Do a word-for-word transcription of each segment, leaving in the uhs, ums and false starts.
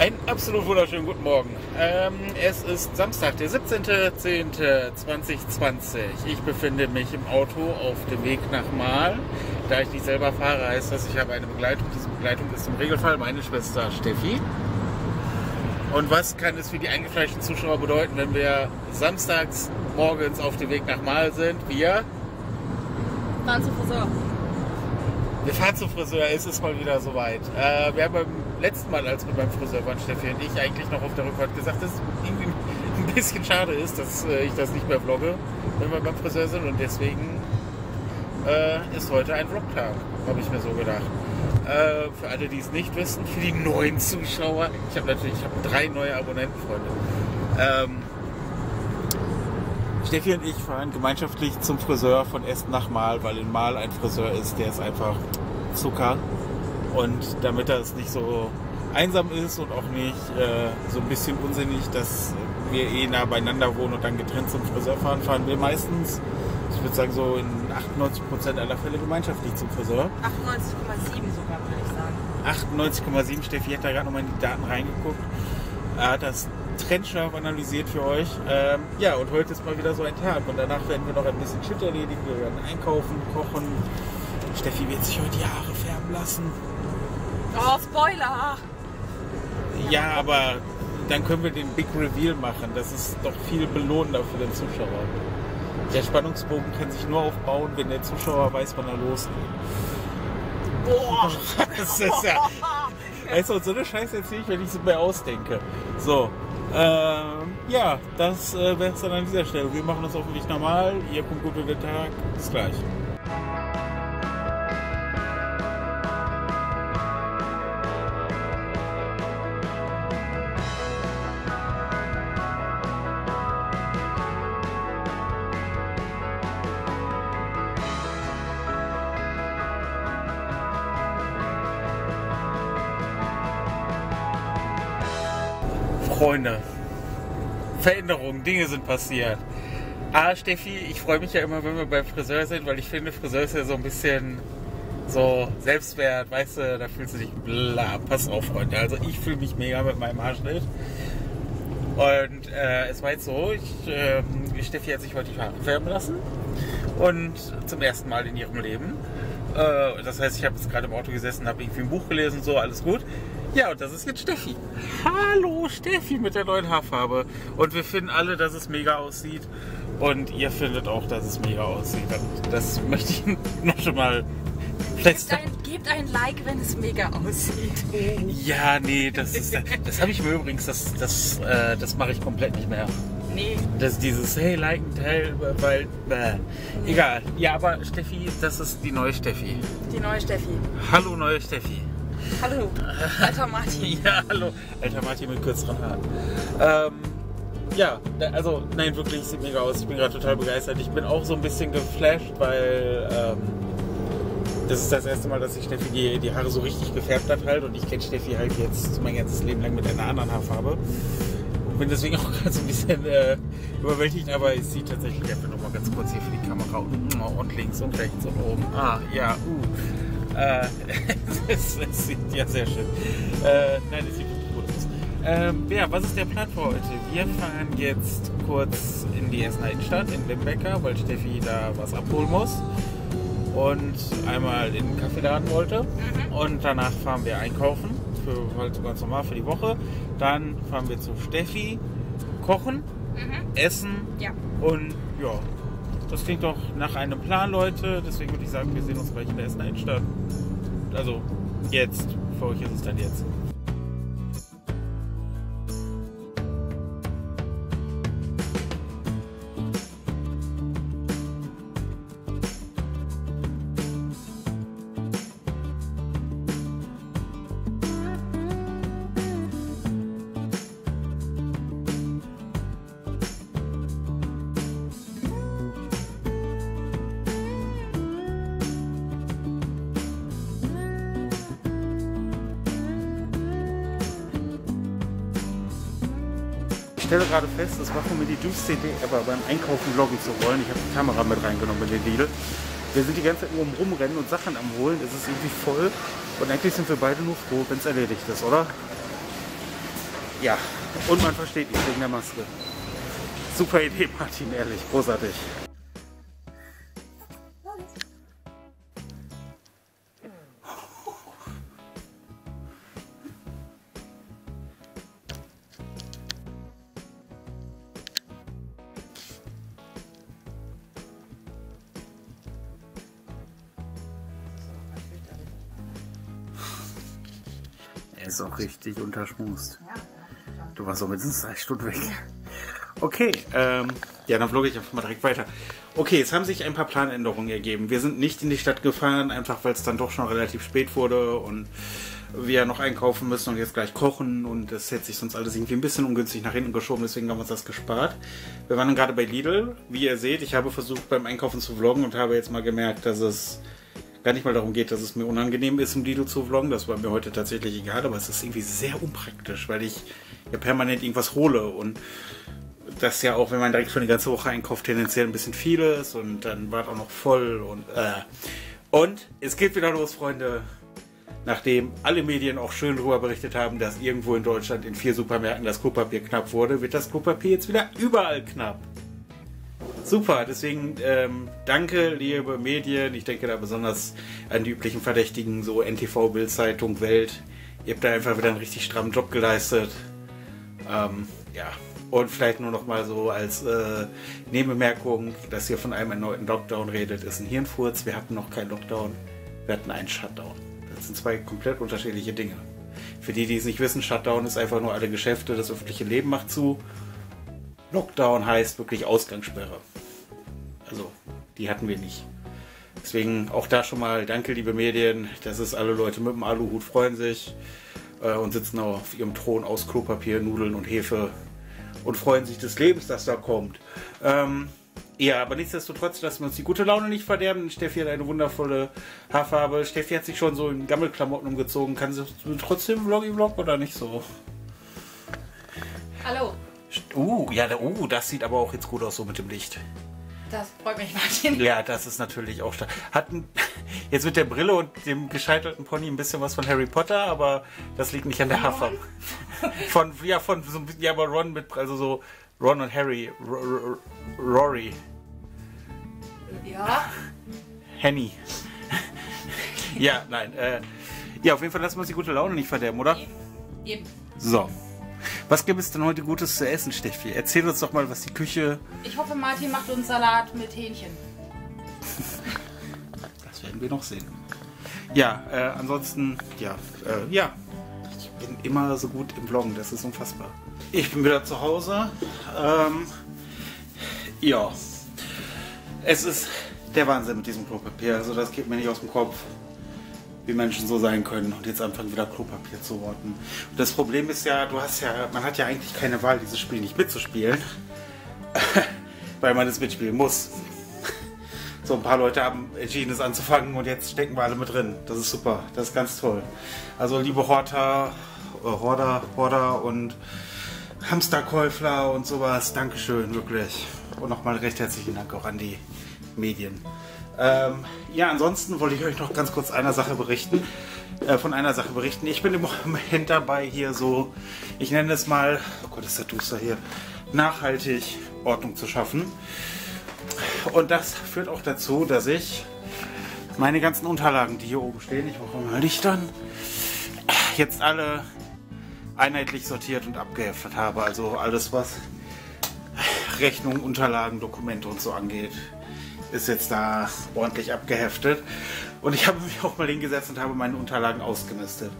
Einen absolut wunderschönen guten Morgen. Ähm, es ist Samstag, der siebzehnter zehnter zweitausendzwanzig. Ich befinde mich im Auto auf dem Weg nach Mahl. Da ich nicht selber fahre, heißt das, ich habe eine Begleitung. Diese Begleitung ist im Regelfall meine Schwester Steffi. Und was kann es für die eingefleischten Zuschauer bedeuten, wenn wir samstags morgens auf dem Weg nach Mahl sind? Wir fahren zum Friseur. Wir fahren zum Friseur, es ist mal wieder soweit. Äh, wir haben beim letzten Mal, als wir beim Friseur waren, Steffi und ich, eigentlich noch auf der Rückfahrt gesagt, dass es irgendwie ein bisschen schade ist, dass äh, ich das nicht mehr vlogge, wenn wir beim Friseur sind. Und deswegen äh, ist heute ein Vlogtag, habe ich mir so gedacht. Äh, für alle, die es nicht wissen, für die neuen Zuschauer, ich habe natürlich ich hab drei neue Abonnenten, Freunde. Ähm, Steffi und ich fahren gemeinschaftlich zum Friseur von Essen nach Mahl, weil in Mahl ein Friseur ist, der ist einfach Zucker. Und damit das nicht so einsam ist und auch nicht äh, so ein bisschen unsinnig, dass wir eh nah beieinander wohnen und dann getrennt zum Friseur fahren, fahren wir meistens, ich würde sagen so in achtundneunzig Prozent aller Fälle gemeinschaftlich zum Friseur. achtundneunzig Komma sieben sogar, würde ich sagen. achtundneunzig Komma sieben, Steffi hat da gerade nochmal in die Daten reingeguckt. Er hat das trennscharf analysiert für euch. Ähm, ja, und heute ist mal wieder so ein Tag. Und danach werden wir noch ein bisschen Shit erledigen. Wir werden einkaufen, kochen. Steffi wird sich heute die Haare färben lassen. Oh, Spoiler! Ja, aber dann können wir den Big Reveal machen. Das ist doch viel belohnender für den Zuschauer. Der Spannungsbogen kann sich nur aufbauen, wenn der Zuschauer weiß, wann er losgeht. Boah! Das ist ja... Weißt du, so eine Scheiße erzähle ich, wenn ich es mir ausdenke. So, ähm, ja, das äh, wäre es dann an dieser Stelle. Wir machen das hoffentlich normal. Ihr kommt gut über den Tag. Bis gleich. Freunde, Veränderungen, Dinge sind passiert. Ah, Steffi, ich freue mich ja immer, wenn wir beim Friseur sind, weil ich finde, Friseur ist ja so ein bisschen so Selbstwert, weißt du, da fühlst du dich bla. Pass auf, Freunde, also ich fühle mich mega mit meinem Haarschnitt. Und äh, es war jetzt so, ich, äh, Steffi hat sich heute die Haare färben lassen und zum ersten Mal in ihrem Leben. Äh, das heißt, ich habe jetzt gerade im Auto gesessen, habe irgendwie ein Buch gelesen, so, alles gut. Ja, und das ist jetzt Steffi. Hallo Steffi mit der neuen Haarfarbe. Und wir finden alle, dass es mega aussieht. Und ihr findet auch, dass es mega aussieht. Und das möchte ich noch schon mal feststellen. Gebt ein, gebt ein Like, wenn es mega aussieht. Ja, nee, das ist, das habe ich mir übrigens, das, das, äh, das mache ich komplett nicht mehr. Nee. Das ist dieses, hey, like ein Teil, weil, äh, egal. Ja, aber Steffi, das ist die neue Steffi. Die neue Steffi. Hallo, neue Steffi. Hallo, alter Martin. Ja, hallo, alter Martin mit kürzeren Haaren. Ähm, ja, also, nein, wirklich, sieht mega aus. Ich bin gerade total begeistert. Ich bin auch so ein bisschen geflasht, weil ähm, das ist das erste Mal, dass sich Steffi die, die Haare so richtig gefärbt hat halt. Und ich kenne Steffi halt jetzt mein ganzes Leben lang mit einer anderen Haarfarbe. Und bin deswegen auch gerade so ein bisschen äh, überwältigt. Aber ich sehe tatsächlich einfach nochmal ganz kurz hier für die Kamera. Und links und rechts und oben. Ah, ja, uh. Äh, es, es sieht ja sehr schön. Äh, nein, es sieht wirklich gut aus. Ähm, ja, was ist der Plan für heute? Wir fahren jetzt kurz in die Essener Innenstadt, in Limbecker, weil Steffi da was abholen muss. Und einmal in den Kaffeeladen wollte. Mhm. Und danach fahren wir einkaufen, für, halt ganz normal für die Woche. Dann fahren wir zu Steffi, kochen, mhm. essen ja. Und ja. Das klingt doch nach einem Plan, Leute. Deswegen würde ich sagen, wir sehen uns gleich in der Essener Innenstadt. Also jetzt. Für euch ist es dann jetzt. Ich stelle gerade fest, es war für mich die dümmste Idee ever, beim Einkaufen vloggen zu wollen. Ich habe die Kamera mit reingenommen in den Lidl. Wir sind die ganze Zeit nur am Rumrennen und Sachen am Holen. Es ist irgendwie voll. Und eigentlich sind wir beide nur froh, wenn es erledigt ist, oder? Ja, und man versteht nicht wegen der Maske. Super Idee, Martin, ehrlich, großartig. Er ist auch richtig unterschmust. Du warst auch mindestens drei Stunden weg. Okay, ähm, ja, dann vlogge ich einfach mal direkt weiter. Okay, es haben sich ein paar Planänderungen ergeben. Wir sind nicht in die Stadt gefahren, einfach weil es dann doch schon relativ spät wurde und wir noch einkaufen müssen und jetzt gleich kochen und das hätte sich sonst alles irgendwie ein bisschen ungünstig nach hinten geschoben, deswegen haben wir uns das gespart. Wir waren dann gerade bei Lidl. Wie ihr seht, ich habe versucht beim Einkaufen zu vloggen und habe jetzt mal gemerkt, dass es gar nicht mal darum geht, dass es mir unangenehm ist, im Lidl zu vloggen. Das war mir heute tatsächlich egal, aber es ist irgendwie sehr unpraktisch, weil ich ja permanent irgendwas hole und das ja auch, wenn man direkt für eine ganze Woche einkauft, tendenziell ein bisschen viel ist und dann war es auch noch voll und äh. Und es geht wieder los, Freunde. Nachdem alle Medien auch schön darüber berichtet haben, dass irgendwo in Deutschland in vier Supermärkten das Klopapier knapp wurde, wird das Klopapier jetzt wieder überall knapp. Super, deswegen ähm, danke, liebe Medien. Ich denke da besonders an die üblichen Verdächtigen, so N T V, Bild-Zeitung, Welt. Ihr habt da einfach wieder einen richtig strammen Job geleistet. Ähm, ja, und vielleicht nur noch mal so als äh, Nebenbemerkung, dass ihr von einem erneuten Lockdown redet, ist ein Hirnfurz. Wir hatten noch keinen Lockdown, wir hatten einen Shutdown. Das sind zwei komplett unterschiedliche Dinge. Für die, die es nicht wissen, Shutdown ist einfach nur alle Geschäfte, das öffentliche Leben macht zu. Lockdown heißt wirklich Ausgangssperre. Also, die hatten wir nicht. Deswegen auch da schon mal danke, liebe Medien. Das ist, alle Leute mit dem Aluhut freuen sich äh, und sitzen auf ihrem Thron aus Klopapier, Nudeln und Hefe und freuen sich des Lebens, das da kommt. Ähm, ja, aber nichtsdestotrotz lassen wir uns die gute Laune nicht verderben. Steffi hat eine wundervolle Haarfarbe. Steffi hat sich schon so in Gammelklamotten umgezogen. Kann sie trotzdem Vloggy-Vlog oder nicht so? Hallo. Uh, ja, der, uh, das sieht aber auch jetzt gut aus so mit dem Licht. Das freut mich, Martin. Ja, das ist natürlich auch stark. Hatten jetzt mit der Brille und dem gescheitelten Pony ein bisschen was von Harry Potter, aber das liegt nicht an der Haarfarbe. Von, ja, von so ein bisschen, ja, aber Ron mit, also so Ron und Harry, R R Rory. Ja. Henny. Ja, nein, äh, ja, auf jeden Fall lassen wir uns die gute Laune nicht verderben, oder? Eben. So. Was gibt es denn heute Gutes zu essen, Steffi? Erzähl uns doch mal, was die Küche... Ich hoffe, Martin macht uns Salat mit Hähnchen. Das werden wir noch sehen. Ja, äh, ansonsten, ja, äh, ja. Ich bin immer so gut im Vloggen, das ist unfassbar. Ich bin wieder zu Hause. Ähm, ja. Es ist der Wahnsinn mit diesem Klopapier. Also das geht mir nicht aus dem Kopf, wie Menschen so sein können und jetzt anfangen wieder Klopapier zu horten. Und das Problem ist ja, du hast ja, man hat ja eigentlich keine Wahl, dieses Spiel nicht mitzuspielen, weil man es mitspielen muss. So, ein paar Leute haben entschieden, es anzufangen und jetzt stecken wir alle mit drin. Das ist super, das ist ganz toll. Also liebe Horter, äh, Horder, Horder und Hamsterkäufler und sowas, Dankeschön, wirklich. Und nochmal recht herzlichen Dank auch an die Medien. Ähm, ja, ansonsten wollte ich euch noch ganz kurz einer Sache berichten, äh, von einer Sache berichten. Ich bin im Moment dabei, hier so, ich nenne es mal, oh Gott, ist das duster hier, nachhaltig Ordnung zu schaffen. Und das führt auch dazu, dass ich meine ganzen Unterlagen, die hier oben stehen, ich brauche mal Lichtern, jetzt alle einheitlich sortiert und abgeheftet habe. Also alles, was Rechnungen, Unterlagen, Dokumente und so angeht, ist jetzt da ordentlich abgeheftet. Und ich habe mich auch mal hingesetzt und habe meine Unterlagen ausgemistet.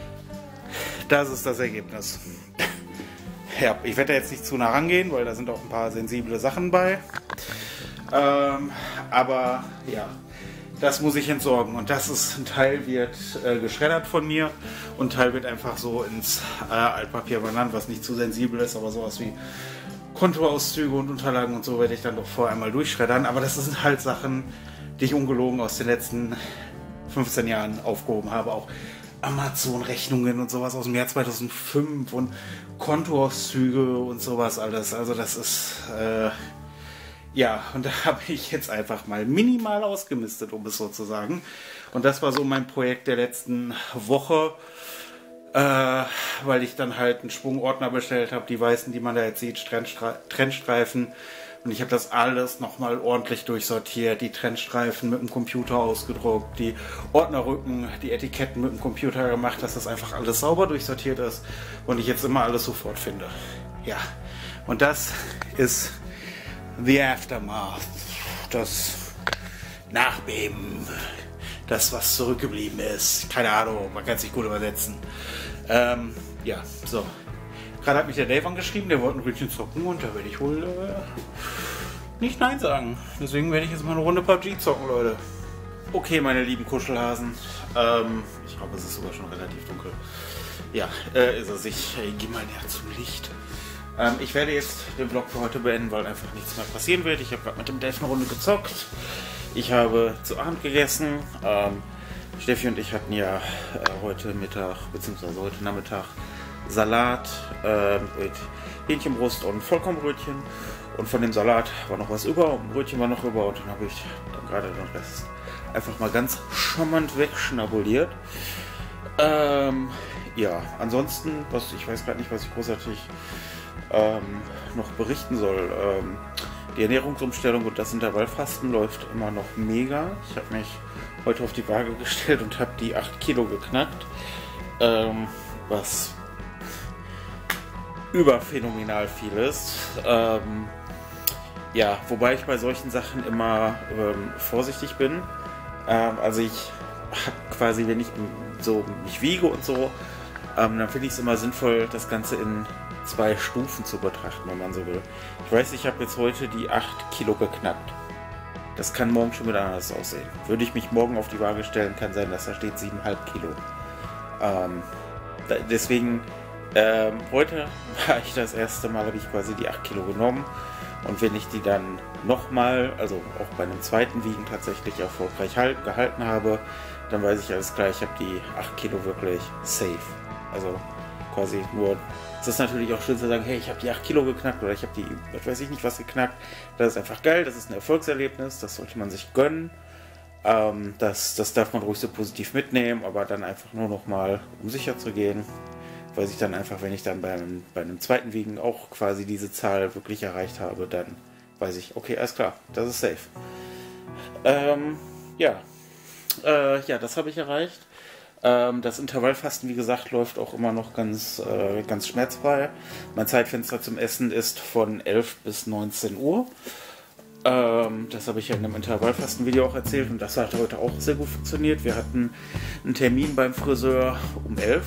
Das ist das Ergebnis. Ja, ich werde da jetzt nicht zu nah rangehen, weil da sind auch ein paar sensible Sachen bei. Ähm, aber ja, das muss ich entsorgen. Und das ist, ein Teil wird äh, geschreddert von mir und ein Teil wird einfach so ins äh, Altpapier benannt, was nicht zu sensibel ist, aber sowas wie Kontoauszüge und Unterlagen und so werde ich dann doch vorher einmal durchschreddern. Aber das sind halt Sachen, die ich ungelogen aus den letzten fünfzehn Jahren aufgehoben habe. Auch Amazon-Rechnungen und sowas aus dem Jahr zweitausendfünf und Kontoauszüge und sowas alles. Also das ist, äh, ja, und da habe ich jetzt einfach mal minimal ausgemistet, um es so zu sagen. Und das war so mein Projekt der letzten Woche. Äh, weil ich dann halt einen Schwungordner bestellt habe, die weißen, die man da jetzt sieht, Trennstre Trennstreifen. Und ich habe das alles nochmal ordentlich durchsortiert, die Trennstreifen mit dem Computer ausgedruckt, die Ordnerrücken, die Etiketten mit dem Computer gemacht, dass das einfach alles sauber durchsortiert ist und ich jetzt immer alles sofort finde. Ja, und das ist The Aftermath, das Nachbeben, das, was zurückgeblieben ist. Keine Ahnung, man kann es nicht gut übersetzen. Ähm, ja, so. Gerade hat mich der Dave angeschrieben, der wollte ein Ründchen zocken und da werde ich wohl äh, nicht Nein sagen. Deswegen werde ich jetzt mal eine Runde P U B G zocken, Leute. Okay, meine lieben Kuschelhasen. Ähm, ich glaube, es ist sogar schon relativ dunkel. Ja, äh, ist es. Ich äh, gehe mal näher zum Licht. Ähm, ich werde jetzt den Vlog für heute beenden, weil einfach nichts mehr passieren wird. Ich habe gerade mit dem Dave eine Runde gezockt. Ich habe zu Abend gegessen. Ähm, Steffi und ich hatten ja äh, heute Mittag, beziehungsweise heute Nachmittag Salat äh, mit Hähnchenbrust und Vollkornbrötchen. Und von dem Salat war noch was über und ein Brötchen war noch über. Und dann habe ich dann gerade den Rest einfach mal ganz charmant wegschnabuliert. Ähm, ja, ansonsten, was ich weiß gerade nicht, was ich großartig ähm, noch berichten soll. Ähm, die Ernährungsumstellung und das Intervallfasten läuft immer noch mega. Ich habe mich heute auf die Waage gestellt und habe die acht Kilo geknackt. Ähm, was überphänomenal viel ist. Ähm, ja, wobei ich bei solchen Sachen immer ähm, vorsichtig bin. Ähm, also ich habe quasi, wenn ich so mich wiege und so, ähm, dann finde ich es immer sinnvoll, das Ganze in zwei Stufen zu betrachten, wenn man so will. Ich weiß, ich habe jetzt heute die acht Kilo geknackt. Das kann morgen schon wieder anders aussehen. Würde ich mich morgen auf die Waage stellen, kann sein, dass da steht sieben Komma fünf Kilo. Ähm, da, deswegen, ähm, heute war ich das erste Mal, habe ich quasi die acht Kilo genommen. Und wenn ich die dann nochmal, also auch bei einem zweiten Wiegen tatsächlich erfolgreich halt, gehalten habe, dann weiß ich alles klar, ich habe die acht Kilo wirklich safe. Also quasi nur, es ist natürlich auch schön zu sagen, hey, ich habe die acht Kilo geknackt oder ich habe die, was weiß ich nicht was geknackt. Das ist einfach geil, das ist ein Erfolgserlebnis, das sollte man sich gönnen. Ähm, das, das darf man ruhig so positiv mitnehmen, aber dann einfach nur nochmal, um sicher zu gehen, weiß ich dann einfach, wenn ich dann beim, bei einem zweiten Wiegen auch quasi diese Zahl wirklich erreicht habe, dann weiß ich, okay, alles klar, das ist safe. Ähm, ja, äh, ja, das habe ich erreicht. Ähm, das Intervallfasten, wie gesagt, läuft auch immer noch ganz, äh, ganz schmerzfrei. Mein Zeitfenster zum Essen ist von elf bis neunzehn Uhr. Ähm, das habe ich ja in einem Intervallfasten-Video auch erzählt und das hat heute auch sehr gut funktioniert. Wir hatten einen Termin beim Friseur um elf.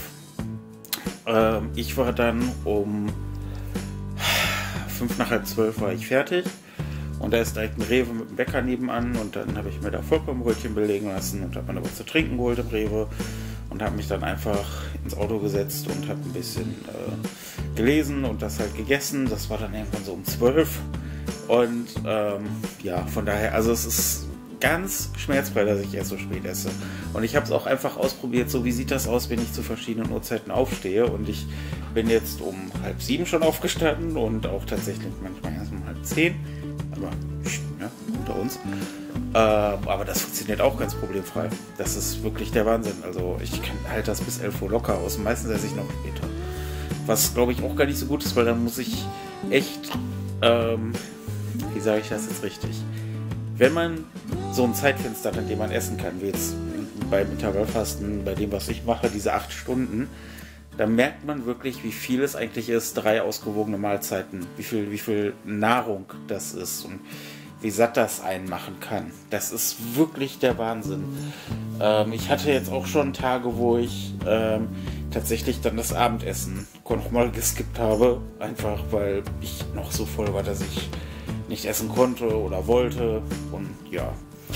Ähm, ich war dann um fünf nach halb zwölf war ich fertig. Und da ist direkt ein Rewe mit dem Bäcker nebenan und dann habe ich mir da Vollkornbrötchen belegen lassen und habe mir da was zu trinken geholt im Rewe und habe mich dann einfach ins Auto gesetzt und habe ein bisschen äh, gelesen und das halt gegessen. Das war dann irgendwann so um zwölf und ähm, ja, von daher, also es ist ganz schmerzfrei, dass ich erst so spät esse. Und ich habe es auch einfach ausprobiert, so wie sieht das aus, wenn ich zu verschiedenen Uhrzeiten aufstehe. Und ich bin jetzt um halb sieben schon aufgestanden und auch tatsächlich manchmal erst um halb zehn. Aber ja, unter uns. Äh, aber das funktioniert auch ganz problemfrei. Das ist wirklich der Wahnsinn. Also ich kann halt das bis elf Uhr locker aus. Meistens esse ich noch später. Was glaube ich auch gar nicht so gut ist, weil dann muss ich echt, ähm, wie sage ich das jetzt richtig? Wenn man so ein Zeitfenster hat, in dem man essen kann, wie jetzt beim Intervallfasten, bei dem, was ich mache, diese acht Stunden, dann merkt man wirklich, wie viel es eigentlich ist, drei ausgewogene Mahlzeiten, wie viel, wie viel Nahrung das ist und wie satt das einen machen kann. Das ist wirklich der Wahnsinn. Ähm, ich hatte jetzt auch schon Tage, wo ich ähm, tatsächlich dann das Abendessen noch mal geskippt habe, einfach weil ich noch so voll war, dass ich nicht essen konnte oder wollte und ja.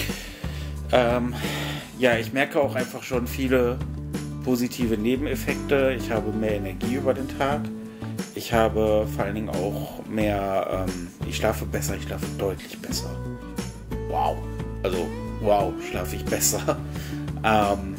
Ähm, ja, ich merke auch einfach schon viele positive Nebeneffekte. Ich habe mehr Energie über den Tag. Ich habe vor allen Dingen auch mehr, ähm, ich schlafe besser, ich schlafe deutlich besser. Wow. Also, wow, schlafe ich besser. ähm,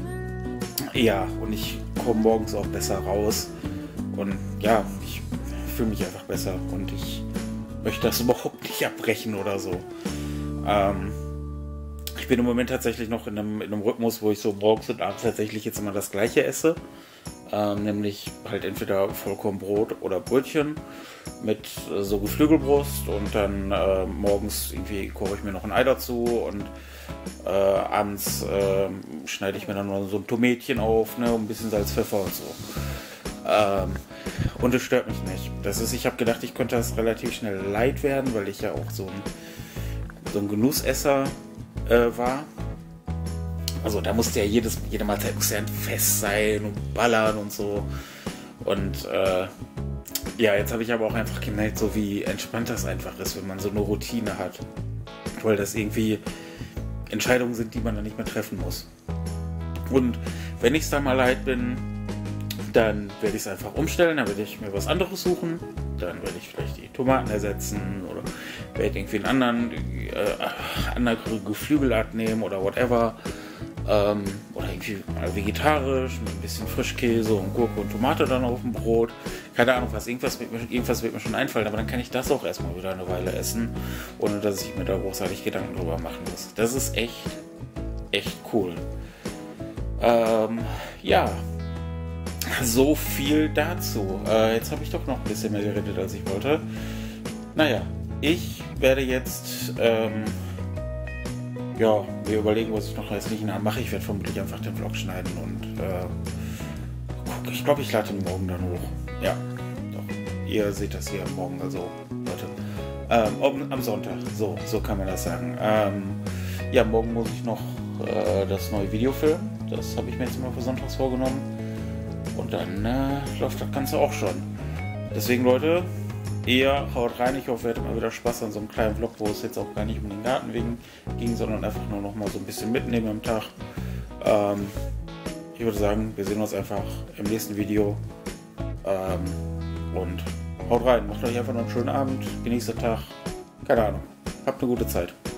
ja, und ich komme morgens auch besser raus. Und ja, ich fühle mich einfach besser und ich möchte das überhaupt nicht abbrechen oder so. Ähm, ich bin im Moment tatsächlich noch in einem, in einem Rhythmus, wo ich so morgens und abends tatsächlich jetzt immer das Gleiche esse. Ähm, nämlich halt entweder Vollkornbrot oder Brötchen mit äh, so Geflügelbrust und dann äh, morgens irgendwie koche ich mir noch ein Ei dazu und äh, abends äh, schneide ich mir dann noch so ein Tomätchen auf, ne, und ein bisschen Salz, Pfeffer und so. Ähm, und es stört mich nicht. Das ist, ich habe gedacht, ich könnte das relativ schnell leid werden, weil ich ja auch so ein, so ein Genussesser äh, war. Also da musste ja jedes, jede Mahlzeit musste ja ein Fest sein und ballern und so. Und äh, ja, jetzt habe ich aber auch einfach gemerkt, so wie entspannt das einfach ist, wenn man so eine Routine hat. Weil das irgendwie Entscheidungen sind, die man dann nicht mehr treffen muss. Und wenn ich es dann mal leid bin, dann werde ich es einfach umstellen, dann werde ich mir was anderes suchen. Dann werde ich vielleicht die Tomaten ersetzen oder werde irgendwie einen anderen, äh, andere Geflügelart nehmen oder whatever. Ähm, oder irgendwie mal vegetarisch, mit ein bisschen Frischkäse und Gurke und Tomate dann auf dem Brot. Keine Ahnung was, irgendwas wird, mir, irgendwas wird mir schon einfallen, aber dann kann ich das auch erstmal wieder eine Weile essen, ohne dass ich mir da großartig Gedanken drüber machen muss. Das ist echt, echt cool. Ähm, ja, so viel dazu. Äh, jetzt habe ich doch noch ein bisschen mehr geredet, als ich wollte. Naja, ich werde jetzt ähm, ja, wir überlegen, was ich noch restlichen mache. Ich werde vermutlich einfach den Vlog schneiden und äh, guck, ich glaube, ich lade ihn morgen dann hoch. Ja, doch. Ihr seht das hier morgen, also heute. Ähm, am Sonntag, so, so kann man das sagen. Ähm, ja, morgen muss ich noch äh, das neue Video filmen. Das habe ich mir jetzt immer für Sonntags vorgenommen. Und dann äh, läuft das Ganze auch schon. Deswegen, Leute, ihr haut rein. Ich hoffe, ihr hattet mal wieder Spaß an so einem kleinen Vlog, wo es jetzt auch gar nicht um den Garten wegen ging, sondern einfach nur noch mal so ein bisschen mitnehmen am Tag. Ähm, ich würde sagen, wir sehen uns einfach im nächsten Video. Ähm, und haut rein. Macht euch einfach noch einen schönen Abend. Genießt den Tag. Keine Ahnung. Habt eine gute Zeit.